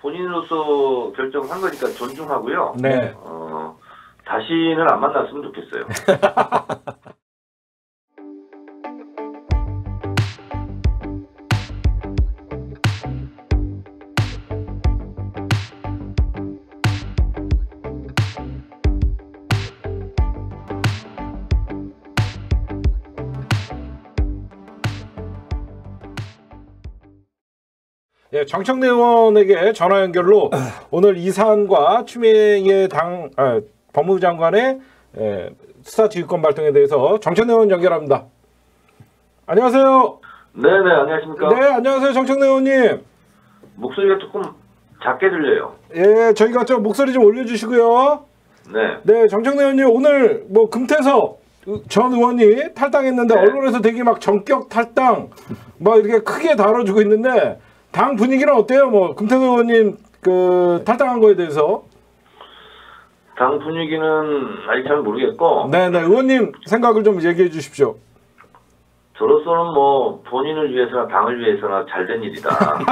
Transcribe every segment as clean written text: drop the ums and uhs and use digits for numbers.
본인으로서 결정한 거니까 존중하고요. 네. 다시는 안 만났으면 좋겠어요. 예, 정청래 의원에게 전화 연결로 오늘 이 사안과 추미애 법무부 장관의 수사지휘권 발동에 대해서 정청래 의원 연결합니다. 안녕하세요. 네네, 안녕하십니까. 네, 안녕하세요, 정청래 의원님. 목소리가 조금 작게 들려요. 예, 저희가 좀 목소리 좀 올려주시고요. 네. 네, 정청래 의원님 오늘 뭐 금태섭 전 의원이 탈당했는데 네. 언론에서 되게 막 전격 탈당 막 이렇게 크게 다뤄주고 있는데 당 분위기는 어때요? 뭐 금태섭 의원님 그 탈당한 거에 대해서 당 분위기는 아직 잘 모르겠고. 네네, 의원님 생각을 좀 얘기해 주십시오. 저로서는 뭐 본인을 위해서나 당을 위해서나 잘된 일이다.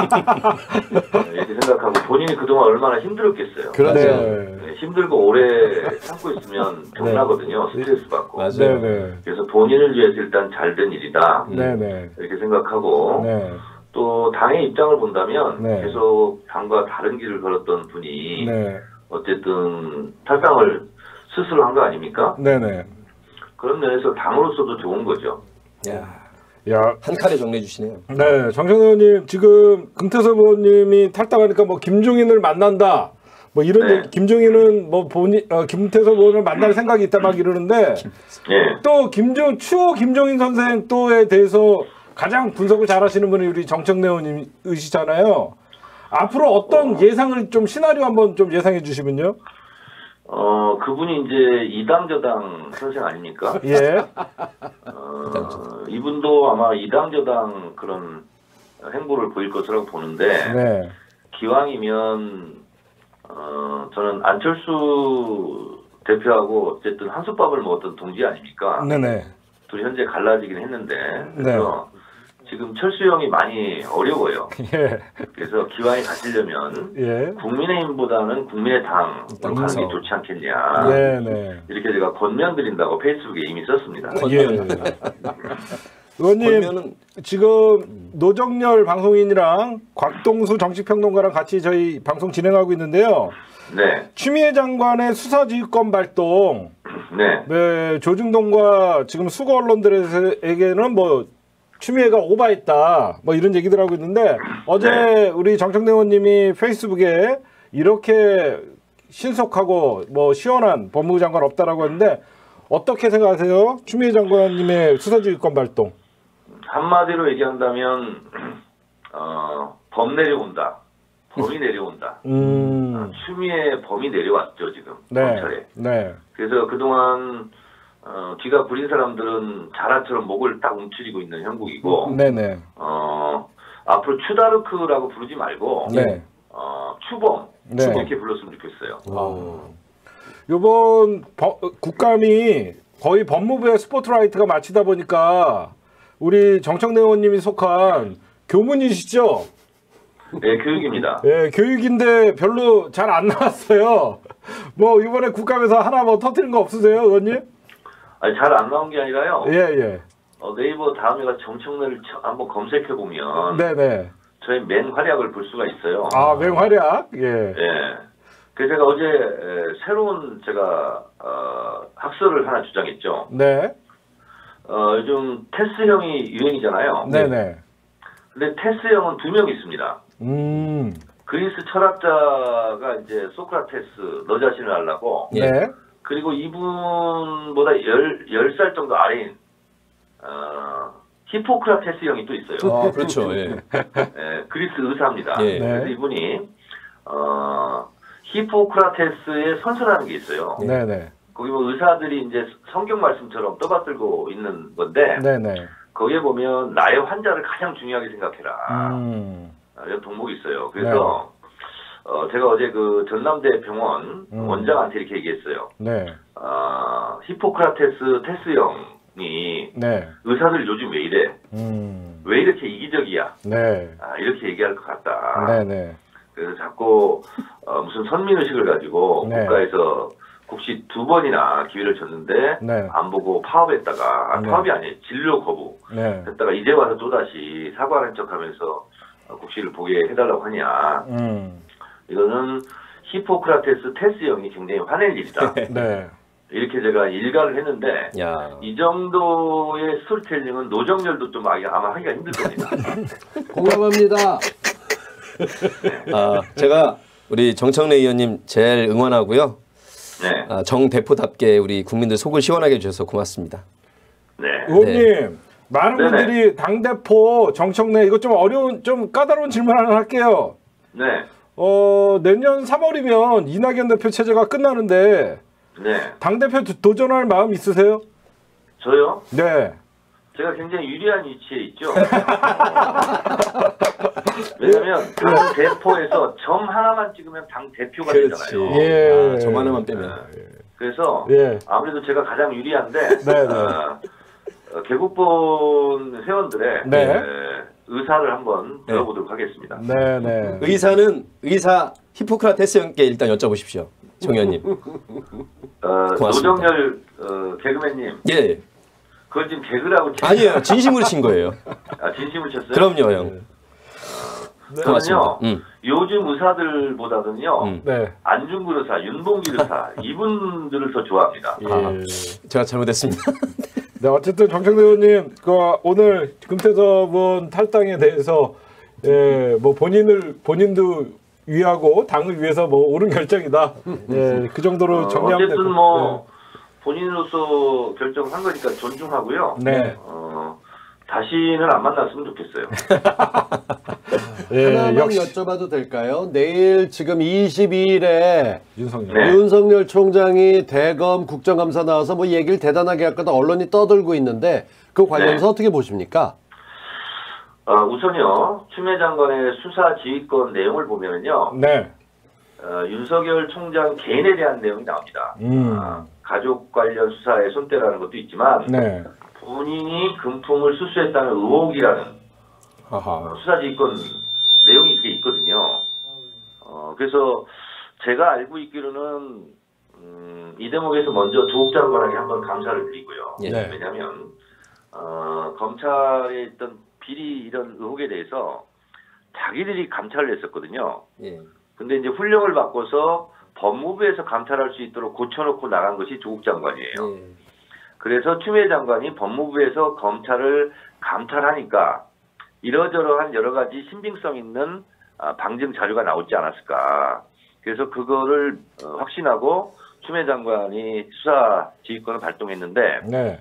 이렇게 생각하고 본인이 그동안 얼마나 힘들었겠어요. 그렇죠. 네, 힘들고 오래 참고 있으면 병나거든요. 스트레스 받고. 맞아요. 네네. 그래서 본인을 위해서 일단 잘된 일이다. 네네. 이렇게 생각하고 네. 또 당의 입장을 본다면 네. 계속 당과 다른 길을 걸었던 분이 네. 어쨌든 탈당을 스스로 한 거 아닙니까? 네네. 그런 면에서 당으로서도 좋은 거죠. 야, 한 칼에 정리해 주시네요. 네, 정청래 의원님 지금 금태섭 의원님이 탈당하니까 뭐 김종인을 만난다. 뭐 이런 네. 얘기, 김종인은 뭐 김태섭 의원을 만날 생각이 있다 막 이러는데 예. 또 추호 김종인 선생 또에 대해서 가장 분석을 잘하시는 분이 우리 정청래 의원님이시잖아요. 앞으로 어떤 예상을 좀 시나리오 한번 좀 예상해 주시면요. 그분이 이제 이당저당 선생 아닙니까? 예. 이분도 아마 이당저당 그런 행보를 보일 것이라고 보는데, 네. 기왕이면, 저는 안철수 대표하고 어쨌든 한솥밥을 먹었던 동지 아닙니까? 네네. 둘이 현재 갈라지긴 했는데, 네. 그래서 지금 철수 형이 많이 어려워요. 예. 그래서 기왕에 가시려면, 예. 국민의힘보다는 국민의당으로 가는 게 좋지 않겠냐. 네네. 이렇게 제가 권면드린다고 페이스북에 이미 썼습니다. 예. 의원님 지금 노정열 방송인이랑 곽동수 정치평론가랑 같이 저희 방송 진행하고 있는데요. 네. 추미애 장관의 수사지휘권 발동, 네. 네, 조중동과 지금 수거 언론들에게는 뭐 추미애가 오바했다, 뭐 이런 얘기들 하고 있는데 어제 네. 우리 정청래 의원님이 페이스북에 이렇게 신속하고 뭐 시원한 법무부 장관 없다라고 했는데 어떻게 생각하세요? 추미애 장관님의 수사지휘권 발동. 한마디로 얘기한다면 범 내려온다. 범이 내려온다. 추미애 범이 내려왔죠 지금 검찰에. 네. 그래서 그동안 귀가 부린 사람들은 자라처럼 목을 딱 움츠리고 있는 형국이고. 네네. 앞으로 추다르크라고 부르지 말고. 네. 추범. 네. 이렇게 불렀으면 좋겠어요. 요번 국감이 거의 법무부의 스포트라이트가 마치다 보니까 우리 정청래 의원님이 속한 교문이시죠? 네, 교육입니다. 예, 교육인데 별로 잘 안 나왔어요. 뭐 이번에 국감에서 하나 뭐 터뜨린 거 없으세요, 의원님? 아니, 잘 안 나온 게 아니라요. 예. 네이버 다음에가 정청래를 한번 검색해 보면 네네. 저의 맹활약을 볼 수가 있어요. 아, 맹활약? 예. 예. 그래서 제가 어제 새로운 제가 학설을 하나 주장했죠. 네. 요즘 테스형이 유행이잖아요. 네네. 근데 테스형은 2명 있습니다. 그리스 철학자가 이제 소크라테스, 너 자신을 알라고. 네. 그리고 이분보다 10살 정도 아래인 히포크라테스 형이 또 있어요. 그렇죠. 예. 예, 그리스 의사입니다. 예. 그래서 이분이 히포크라테스의 선서라는 게 있어요. 네네. 거기 뭐 의사들이 이제 성경 말씀처럼 떠받들고 있는 건데, 네네. 거기에 보면 나의 환자를 가장 중요하게 생각해라. 이런 동목이 있어요. 그래서 제가 어제 그 전남대 병원 원장한테 이렇게 얘기했어요. 네. 히포크라테스 테스 형이 네. 의사들 요즘 왜 이래? 왜 이렇게 이기적이야? 네. 이렇게 얘기할 것 같다. 네네. 그래서 자꾸 무슨 선민의식을 가지고 네. 국가에서 국시 2번이나 기회를 줬는데 네. 안 보고 파업했다가 네. 파업이 아니에요. 진료 거부 네. 했다가 이제 와서 또다시 사과하는 척하면서 국시를 보게 해달라고 하냐. 이거는 히포크라테스 테스형이 굉장히 화낼 일이다. 네. 이렇게 제가 일가를 했는데 야. 이 정도의 스토리텔링은 노정열도 좀 아마 하기가 힘들 겁니다. 공감합니다. 제가 우리 정청래 의원님 제일 응원하고요. 네. 정 대표답게 우리 국민들 속을 시원하게 해주셔서 고맙습니다. 네. 의원님, 많은 네네. 분들이 당대표 정청래 이거 좀 어려운 좀 까다로운 질문 하나 할게요. 네. 내년 3월이면 이낙연 대표 체제가 끝나는데 네. 당대표 도전할 마음 있으세요? 저요? 네. 제가 굉장히 유리한 위치에 있죠. 왜냐면 당 대표에서 점 하나만 찍으면 당 대표가 되잖아요. 예. 점 하나만 빼면. 그래서 예. 아무래도 제가 가장 유리한데 네. 개국본 회원들의 네. 의사를 한번 들어보도록 하겠습니다. 네, 네. 의사 히포크라테스 형께 일단 여쭤보십시오. 정 의원님. 고맙습니다. 노정열 개그맨님, 예. 그걸 지금 개그라고 아니에요. 진심으로 친 거예요. 진심을 쳤어요? 그럼요, 형. 저는요, 고맙습니다. 요즘 의사들보다는요, 네. 안중근 의사, 윤봉길 의사, 이분들을 더 좋아합니다. 예. 제가 잘못했습니다. 네, 어쨌든 정청래 의원님, 오늘 금태섭은 탈당에 대해서 뭐 본인도 위하고 당을 위해서 뭐 옳은 결정이다. 예, 그 정도로 정리하면 어쨌든 될 뭐 본인으로서 결정한 거니까 존중하고요. 네. 다시는 안 만났으면 좋겠어요. 예, 하나만 역시 여쭤봐도 될까요? 내일 지금 22일에 윤석열. 네. 윤석열 총장이 대검 국정감사 나와서 뭐 얘기를 대단하게 할 거다 언론이 떠들고 있는데 그 관련해서 어떻게 보십니까? 우선요, 추미애 장관의 수사 지휘권 내용을 보면요, 네. 윤석열 총장 개인에 대한 내용이 나옵니다. 가족 관련 수사에 손대라는 것도 있지만 네. 본인이 금품을 수수했다는 의혹이라는 아하. 수사지휘권 내용이 이게 있거든요. 그래서 제가 알고 있기로는 이 대목에서 먼저 조국 장관에게 한번 감사를 드리고요. 예. 왜냐하면 검찰에 있던 비리 이런 의혹에 대해서 자기들이 감찰을 했었거든요. 예. 근데 이제 훈령을 바꿔서 법무부에서 감찰할 수 있도록 고쳐놓고 나간 것이 조국 장관이에요. 예. 그래서 추미애 장관이 법무부에서 검찰을 감찰하니까 이러저러한 여러 가지 신빙성 있는 방증 자료가 나오지 않았을까. 그래서 그거를 확신하고 추미애 장관이 수사 지휘권을 발동했는데 네.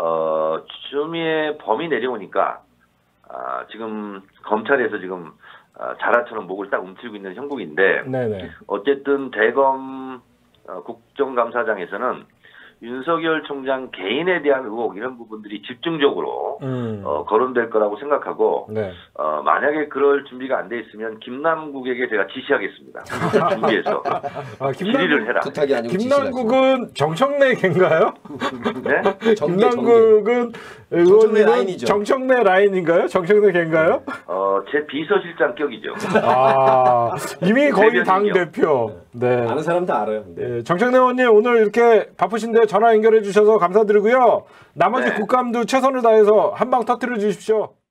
추미애 범이 내려오니까 지금 검찰에서 지금 자라처럼 목을 딱 움츠리고 있는 형국인데 네네. 어쨌든 대검 국정감사장에서는 윤석열 총장 개인에 대한 의혹 이런 부분들이 집중적으로 거론될 거라고 생각하고 네. 만약에 그럴 준비가 안 돼 있으면 김남국에게 제가 지시하겠습니다. 준비해서 질의를 해라. 부탁이 아니고 김남국은 정청래 갠가요? 네? 김남국은 정청래 의원님은 라인이죠. 정청래 라인인가요? 정청래 갠가요? 제 비서실장격이죠. 이미 거의 당 대변인이요. 대표. 네. 아는 사람 다 알아요. 네, 정청래 의원님 오늘 이렇게 바쁘신데 전화 연결해 주셔서 감사드리고요. 나머지 네. 국감도 최선을 다해서 한 방 터뜨려 주십시오.